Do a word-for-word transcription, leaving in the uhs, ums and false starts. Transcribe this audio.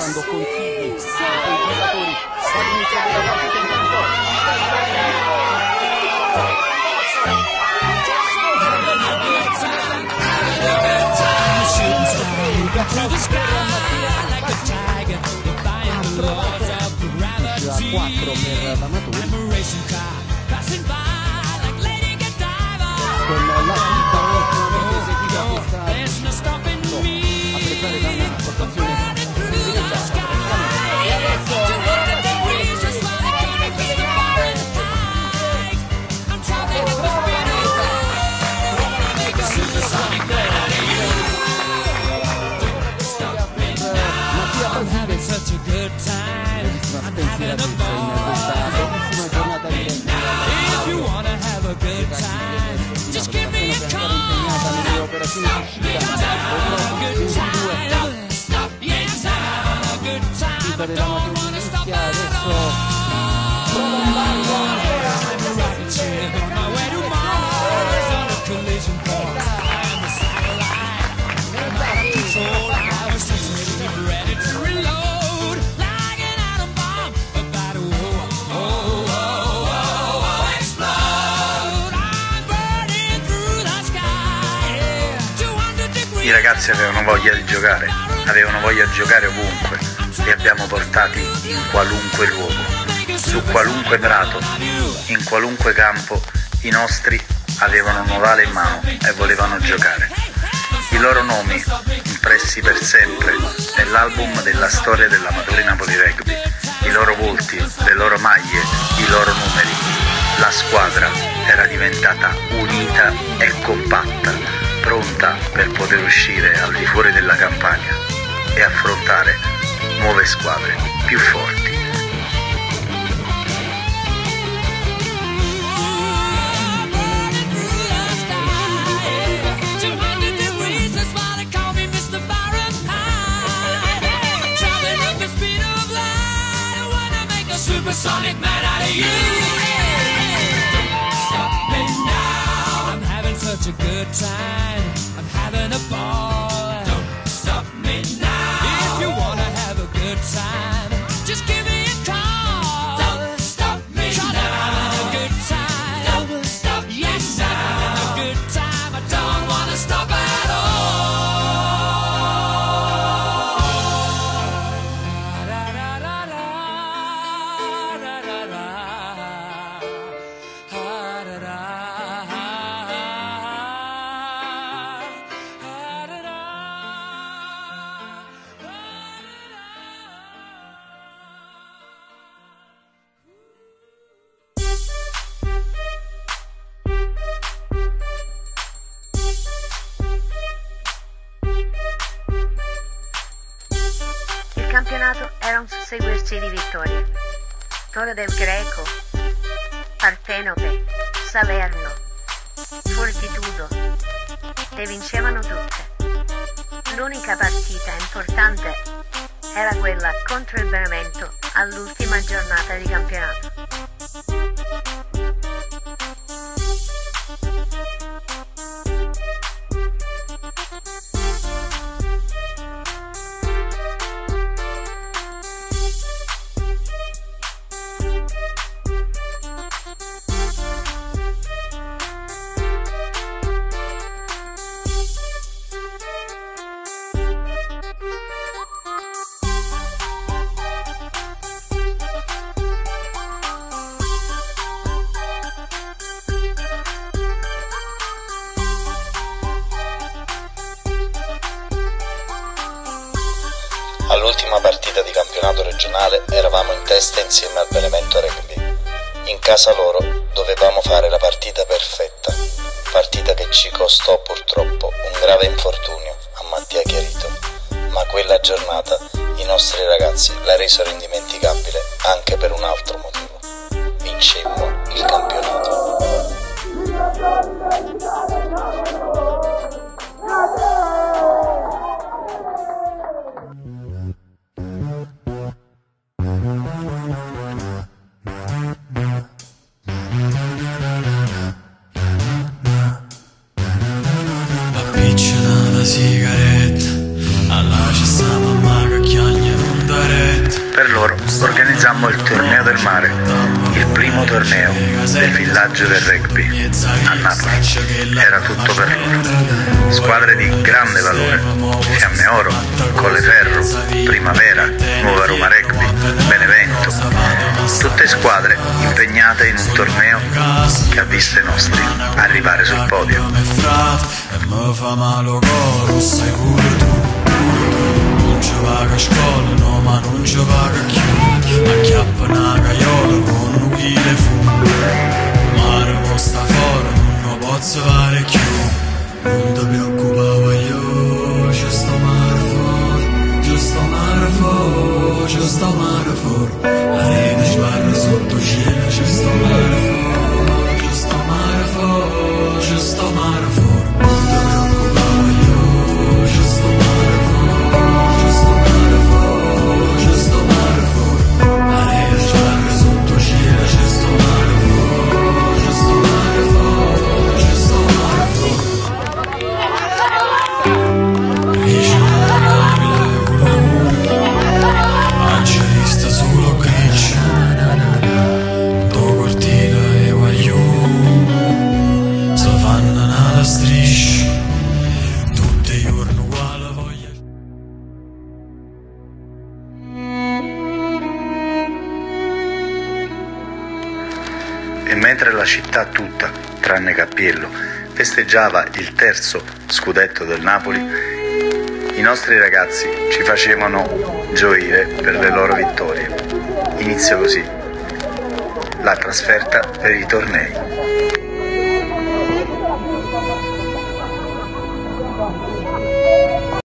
dando consigli ai giocatori all'inizio della partita in campo. quattro per l'Amatori con la vita che eseguiva questa a apprezzare la mia portazione e adesso una spensieratezza in questa bellissima giornata di impegnata nelle operazioni di uscita vita della Matricinistia. Adesso prova un ballo I ragazzi avevano voglia di giocare, avevano voglia di giocare ovunque, li abbiamo portati in qualunque luogo, su qualunque prato, in qualunque campo. I nostri avevano un ovale in mano e volevano giocare. I loro nomi impressi per sempre nell'album della storia dell'Amatori Napoli Rugby, i loro volti, le loro maglie, i loro numeri. La squadra era diventata unita e compatta, pronta per poter uscire al di fuori della campagna e affrontare nuove squadre più forti. Supersonic man out of you. Stop me now. I'm having such a good time. I'm having a ball. Don't stop me now. If you wanna have a good time, just give me a call. Don't stop me now. I'm having a good time. Don't stop me yes, now. I'm having a good time. I don't wanna stop at all. Il campionato era un susseguirsi di vittorie. Torre del Greco, Partenope, Salerno, Fortitudo, le vincevano tutte. L'unica partita importante era quella contro il Benevento all'ultima giornata di campionato. All'ultima partita di campionato regionale eravamo in testa insieme al Benevento Rugby. In casa loro dovevamo fare la partita perfetta, partita che ci costò purtroppo un grave infortunio a Mattia Chiarito, ma quella giornata i nostri ragazzi la resero indimenticabile anche per un altro motivo. Vincemmo il campionato. Sigaretta, alla c'è sta mamma che chiagna non dà Vincemmo il torneo del mare, il primo torneo del villaggio del rugby a Napoli. Era tutto per loro. Squadre di grande valore: Fiamme Oro, Colleferro, Primavera, Nuova Roma Rugby, Benevento. Tutte squadre impegnate in un torneo che ha visto i nostri arrivare sul podio. Mi fa male il cuore, sai pure tu. Non ci vaga a scuola, no, ma non ci vaga più. Acchiappa una caiola con un chile fu. Mare può sta fuori, non lo posso fare più. Non ti preoccupare io, ci sto mare fuori, ci sto mare fuori, ci sto mare fuori. La rete sbarra sotto cielo, ci sto mare fuori, ci sto mare fuori, ci sto mare fuori. E mentre la città tutta, tranne Cappiello, festeggiava il terzo scudetto del Napoli, i nostri ragazzi ci facevano gioire per le loro vittorie. Iniziò così la trasferta per i tornei.